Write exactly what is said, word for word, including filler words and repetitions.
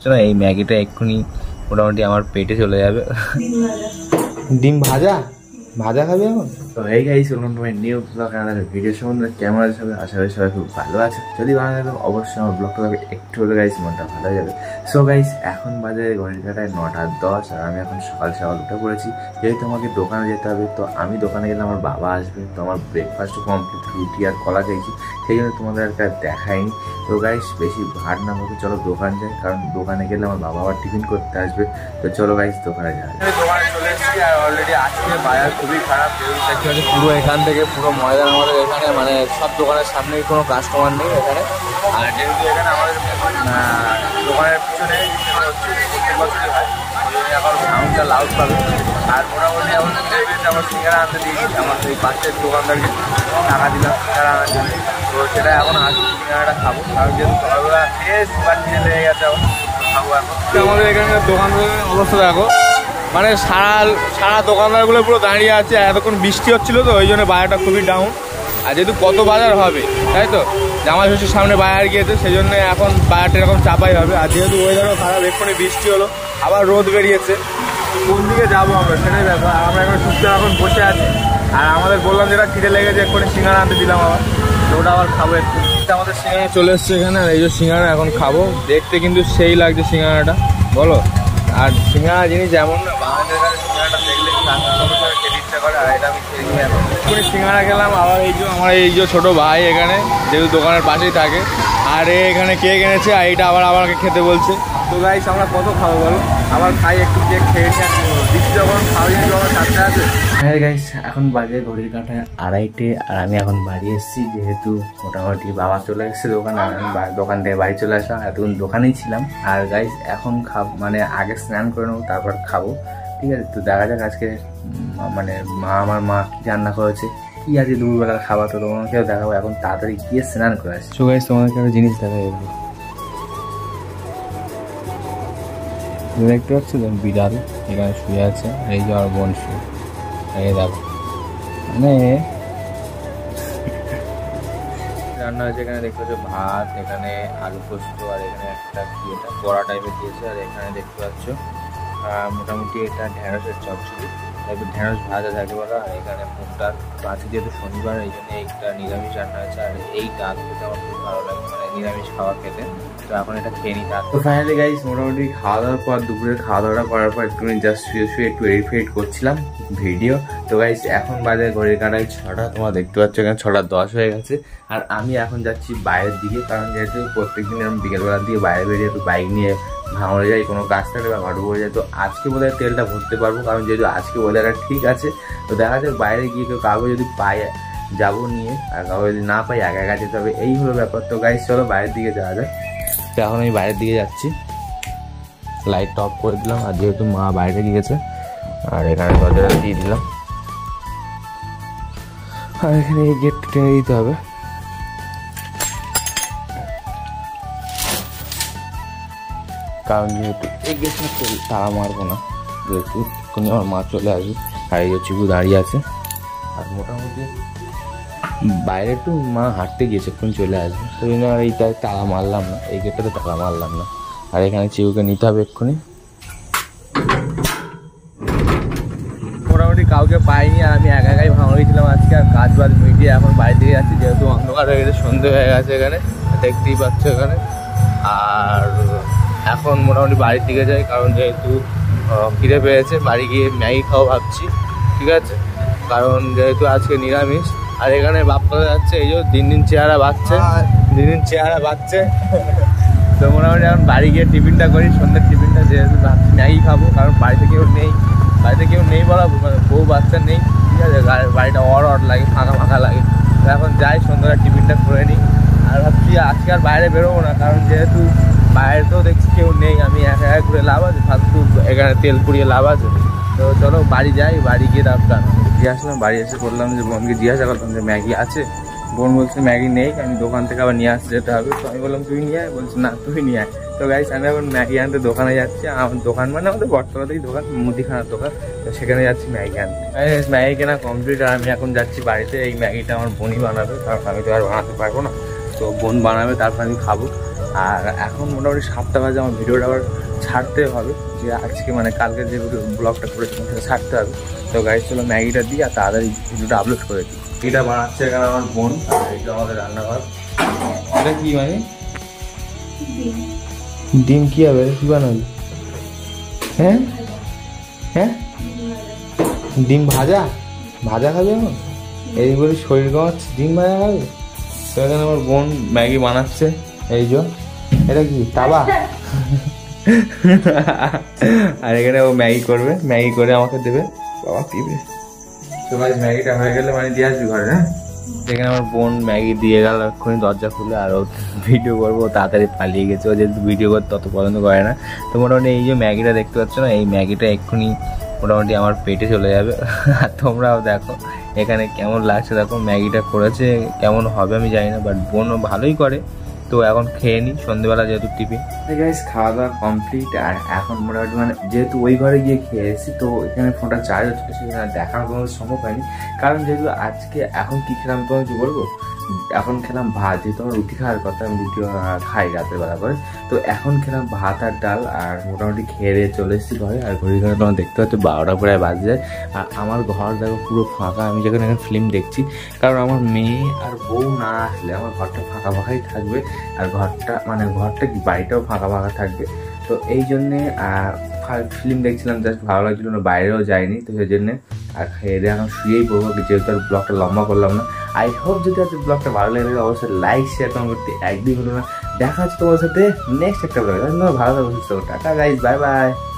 হচ্ছে না, এই ম্যাগিটা এক্ষুনি মোটামুটি আমার পেটে চলে যাবে। ডিম ভাজা ভাজা খাবি এখন? তো এই গাইস, ওরকম তোমার নিউ ব্লগ আমাদের ভিডিও সম্বন্ধে কেমন আছে সবাই? আশা করি সবাই খুব ভালো আছে। যদি ভালো লাগে অবশ্যই আমার ব্লগটা দেখবে, একটু হলে গাইস মনটা ভালো হয়ে যাবে। সো গাইস, এখন বাজে ঘড়ির কাটায় নটা দশ, আর আমি এখন সকাল সকাল উঠে পড়েছি। যেহেতু আমাকে দোকানে যেতে হবে, তো আমি দোকানে গেলে আমার বাবা আসবে, তো আমার ব্রেকফাস্টও কমপ্লিট, রুটি আর কলা খেয়েছি, সেই জন্য তোমাদের একটা দেখায়নি। তো গাইস, বেশি ভাট না হবে, চলো দোকান যাই, কারণ দোকানে গেলে আমার বাবা আবার টিফিন করতে আসবে। তো চলো গাইস দোকানে যাই। দোকানে চলে এসেছি, আর অলরেডি আজকে বাজার খুবই খারাপ। পুরো এখান থেকে পুরো ময়দান আমাদের এখানে, মানে সব দোকানের সামনে কোনো কাস্টমার নেই এখানে। আর যেহেতু এখানে আমাদের দোকানের পিছনে প্রত্যেক বছরই হয়, এখন সাউন্ডটা লাউড পাবে। আর মোটামুটি এখন আমার সিঙ্গারা আনতে দিয়েছি, আমার এই পাশের দোকানদারকে টাকা দিলাম সিঙ্গারা আনার জন্য। তো সেটা এখন আসি, সিঙ্গারাটা খাবো, কারণ যেহেতু সকালবেলা ফ্রেশ বাড়িতে লেগে গেছে, এখন খাবো। এখন আমাদের এখানে দোকানদারের অবস্থা দেখো, মানে সারা সারা দোকানদারগুলো পুরো দাঁড়িয়ে আছে। এতক্ষণ বৃষ্টি হচ্ছিলো, তো ওই জন্য বাজারটা খুবই ডাউন। আর যেহেতু কত বাজার হবে, তাই তো জামাই ষষ্ঠীর সামনে বাজার গিয়েছে, সেই জন্য এখন বাজারটা এরকম চাপাই হবে। আর যেহেতু ওয়েদারও খারাপ, এক্ষুনি বৃষ্টি হলো, আবার রোদ বেরিয়েছে, কোন দিকে যাবো আমরা সেটাই ব্যাপার। আর আমরা এখন সুস্থ এখন বসে আছি, আর আমাদের বললাম যেটা খিদে লেগেছে, এক্ষুনি সিঙ্গারা আনতে দিলাম আবার, তো ওটা আবার খাবো একটু। আমাদের সিঙ্গারা চলে এসছে এখানে, আর এই যে সিঙ্গারা এখন খাবো। দেখতে কিন্তু সেই লাগছে সিঙ্গারাটা, বলো। আর সিঙ্গারা জিনিস যেমন না, বাঙালিদের কাছে সিঙ্গারাটা দেখলে খেতে ইচ্ছা করে, আর এটা আমি খেয়ে নিই এখন। সিঙ্গারা খেলাম, আবার এই যে আমার এই যে ছোটো ভাই এখানে, যেহেতু দোকানের পাশেই থাকে, আর এখানে কেক এনেছে, আর এইটা আবার আমাকে খেতে বলছে। তো গাইস, আমরা কত খাবো বলো, আবার খাই একটু কেক খেয়ে দিচ্ছি, যখন খাওয়াই আমার সাথে আছে। হ্যাঁ গাইস, এখন বাজে ঘড়ির কাঁটায় আড়াইটে, আর আমি এখন বাড়ি এসেছি, যেহেতু মোটামুটি বাবা চলে এসেছে দোকানে, আর আমি দোকান থেকে বাড়ি চলে আসলাম। এতক্ষণ দোকানেই ছিলাম। আর গাইস, এখন খাব মানে আগে স্নান করে নেবো, তারপর খাবো, ঠিক আছে? তো দেখা যাক আজকে মানে মা আমার মা কি রান্না করেছে, কি আছে দুপুরবেলার খাবার, তো তোমাকেও দেখাবো। এখন তাড়াতাড়ি গিয়ে স্নান করে আসছি। সো গাইস, তোমাদেরকে একটা জিনিস দেখা যাবে, দেখতে পাচ্ছ তো, বিড়াল এখানে শুয়ে আছে, এই যে আমার বোন শুয়ে, এই দেখো, মানে রান্না হয়েছে এখানে। দেখতে পাচ্ছ ভাত, এখানে আলু পোস্ত, আর এখানে একটা কি এটা বড়া টাইপের দিয়েছে, আর এখানে দেখতে পাচ্ছ মোটামুটি এটা ঢেঁড়সের চচ্চড়ি, তারপর ঢেঁড়স ভাজা থাকে বলা। আর এখানে মুগডাল, আজকে যেহেতু শনিবার, এই জন্য এইটা নিরামিষ রান্না আছে। আর এই ডাল খেতে আমার খুব ভালো লাগে, মানে নিরামিষ খাবার খেতে। তো এখন এটা খেয়ে নিই। তো ফাইনালি গাইস, মোটামুটি খাওয়া দাওয়ার পর, দুপুরের খাওয়া দাওয়াটা করার পর একটু জাস্ট শুয়ে শুয়ে একটু এডিট ফেডিট করছিলাম ভিডিও। তো গাইস, এখন বাজে ঘড়ির কাঁটায় ছটা, তোমরা দেখতে পাচ্ছ এখানে ছটা দশ হয়ে গেছে। আর আমি এখন যাচ্ছি বাইরের দিকে, কারণ যেহেতু প্রত্যেকদিন আমি বিকেলবেলার দিকে বাইরে বেরিয়ে একটু বাইক নিয়ে ভাঙড়ে যাই, কোনো কাজ থাকে বা ঘাটু পড়ে যায়। তো আজকে বোধহয় তেলটা ভরতে পারবো, কারণ যেহেতু আজকে ওয়েদারটা ঠিক আছে। তো দেখা যাক বাইরে গিয়ে কেউ কাউকে যদি পাই যাবো নিয়ে, আর কাউকে যদি না পাই একা একা যেতে হবে, এই হলো ব্যাপার। তো গাইস, চলো বাইরের দিকে যাওয়া যায়। তো এখন আমি বাইরের দিকে যাচ্ছি, লাইটটা অফ করে দিলাম, আর যেহেতু মা বাইরে গিয়েছে, আর এখানে দরজাটা দিয়ে দিলাম, আর এখানে এই গেটটা টেনে দিতে হবে। কারণ যেহেতু এই গেটটা তাড়া মারবো না, যেহেতু এক্ষুনি আমার মা চলে আসবে। আর এই চিকু দাঁড়িয়ে আছে, আর মোটামুটি বাইরে একটু মা হাঁটতে গিয়েছে, এক্ষুনি চলে আসবে। তো জন্য আর এইটা তালা মারলাম না, এই গেটটাতে তালা মারলাম না। আর এখানে চিকুকে নিতে হবে এক্ষুনি। মোটামুটি কাউকে পাইনি, আর আমি একা একাই ভাঙড়ে ছিলাম আজকে। আর কাজ বাজ মিটিয়ে এখন বাড়ি থেকে যাচ্ছি, যেহেতু অন্ধকার হয়ে গেছে, সন্ধে হয়ে গেছে এখানে, দেখতেই পাচ্ছ এখানে। আর এখন মোটামুটি বাড়ির দিকে যাই, কারণ যেহেতু খিদে পেয়েছে, বাড়ি গিয়ে ম্যাগি খাওয়া ভাবছি, ঠিক আছে? কারণ যেহেতু আজকে নিরামিষ। আর এখানে বাপ্পা যাচ্ছে, এই যে দিন দিন চেহারা বাড়ছে, দিন দিন চেহারা বাড়ছে। তো মোটামুটি এখন বাড়ি গিয়ে টিফিনটা করি, সন্ধ্যের টিফিনটা, যেহেতু ভাবছি ম্যাগি খাবো, কারণ বাড়িতে কেউ নেই, বাড়িতে কেউ নেই বলা মানে বউ বাচ্চা নেই, ঠিক আছে? বাড়িটা অড অড লাগে, ফাঁকা ফাঁকা লাগে। তো এখন যাই, সন্ধ্যাটা টিফিনটা করে নিই। আর ভাবছি আজকে আর বাইরে বেরোবো না, কারণ যেহেতু বাইরে তো দেখছি কেউ নেই, আমি একা একা করে লাভ আছে, ফালতু এখানে তেল পুড়িয়ে লাভ আছে। তো চলো বাড়ি যাই, বাড়ি গিয়ে ডাক্তার দিয়ে আসলাম। বাড়ি এসে করলাম যে বোনকে জিজ্ঞাসা করলাম যে ম্যাগি আছে, বোন বলছে ম্যাগি নেই, আমি দোকান থেকে আবার নিয়ে আসতে যেতে হবে। তো আমি বললাম তুই নিয়ে আয়, বলছি না তুই নিয়ে আয়। তো গাইস, আমি এখন ম্যাগি আনতে দোকানে যাচ্ছি। আমার দোকান মানে আমাদের বটতলাতেই দোকান, মুদিখানার দোকান, তো সেখানে যাচ্ছি ম্যাগি আনতে। ম্যাগি কেনা কমপ্লিট, আর আমি এখন যাচ্ছি বাড়িতে। এই ম্যাগিটা আমার বোনই বানাবে, কারণ আমি তো আর বানাতে পারবো না, তো বোন বানাবে, তারপর আমি খাবো। আর এখন মোটামুটি সাতটা বাজে আমার ভিডিওটা আবার ছাড়তে হবে, যে আজকে মানে কালকে যে ব্লগটা করেছিলাম সেটা ছাড়তে হবে। তো গাইস চলো ম্যাগিটা দিই আর তাড়াতাড়ি ভিডিওটা আপলোড করে দিই। এটা বানাচ্ছে এখানে আমার বোন, আর এটা আমাদের রান্নাঘর। এটা কি মানে ডিম? কি হবে কি বানাবি? হ্যাঁ হ্যাঁ ডিম ভাজা ভাজা খাবে এখন? এই বলি শরীর কমাচ্ছে, ডিম ভাজা খাবে? তো এখানে আমার বোন ম্যাগি বানাচ্ছে। এই যে এটা কি তাবা? আর এখানে ও ম্যাগি করবে, ম্যাগি করে আমাকে দেবে, বাবা পিবে। তো ভাই ম্যাগিটা হয়ে গেলে মানে দিয়ে আসবি ঘরে। হ্যাঁ এখানে আমার বোন ম্যাগি দিয়ে গেল, এক্ষুনি দরজা খুলে, আর ও ভিডিও করবো তাড়াতাড়ি পালিয়ে গেছে। ও যেহেতু ভিডিও করতে তত পছন্দ করে না। তো মোটামুটি এই যে ম্যাগিটা দেখতে পাচ্ছ না, এই ম্যাগিটা এক্ষুনি মোটামুটি আমার পেটে চলে যাবে। আর তোমরাও দেখো এখানে কেমন লাগছে, দেখো ম্যাগিটা করেছে কেমন হবে আমি জানি না, বাট বোনও ভালোই করে। তো এখন খেয়ে নিই, সন্ধ্যেবেলা যেহেতু টিফিন। গাইস খাওয়া দাওয়া কমপ্লিট, আর এখন মোটামুটি মানে যেহেতু ওই ঘরে গিয়ে খেয়ে এসেছি, তো এখানে ফোনটা চার্জ হচ্ছে, সেখানে দেখার কোনো সম্ভব হয়নি। কারণ যেহেতু আজকে এখন কী খেলাম তোমাকে কি বলবো, এখন খেলাম ভাত, যেহেতু আমার রুটি খাওয়ার কথা, আমি রুটি খাই রাতের বেলা করে। তো এখন খেলাম ভাত আর ডাল, আর মোটামুটি খেয়ে দিয়ে চলে এসেছি ঘরে। আর ঘড়ি ঘরে তোমার দেখতে পাচ্ছ বারোটা প্রায় বাজে যায়। আর আমার ঘর দেখো পুরো ফাঁকা, আমি যখন এখানে ফিল্ম দেখছি, কারণ আমার মেয়ে আর বউ না আসলে আমার ঘরটা ফাঁকা ফাঁকাই থাকবে। আর ঘরটা মানে ঘরটা কি বাড়িটাও ফাঁকা ফাঁকা থাকবে। তো এই জন্যে ফিল্ম দেখছিলাম, জাস্ট ভালো লাগছিল না, বাইরেও যায়নি। তো সেই জন্যে আর খেয়ে দিয়ে এখন শুয়েই পড়বো, যেহেতু আর ব্লগটা লম্বা করলাম না। আই হোপ যদি আজকে ব্লগটা ভালো লাগে অবশ্যই লাইক শেয়ার কমেন্ট করতে একদিন হলো না। দেখা হচ্ছে তোমার সাথে নেক্সট একটা ব্লগে। ভালো থাকো, সুস্থ থাকো, টাটা গাইস, বাই বাই।